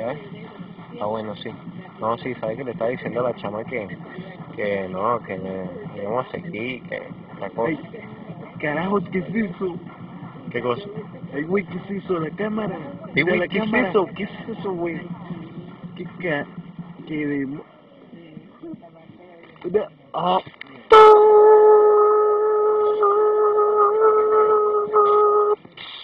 ¿ves? Ah, bueno, sí. No, sí, ¿sabes que le estaba diciendo a la chama que no, que me íbamos a seguir, que la cosa? Ey, carajo, ¿qué es eso? ¿Qué cosa? Ay, güey, ¿qué es eso? La cámara. Ey, De güey, la ¿qué es cámara. eso? ¿Qué es eso, güey? ¿Qué ca... qué de... Ah.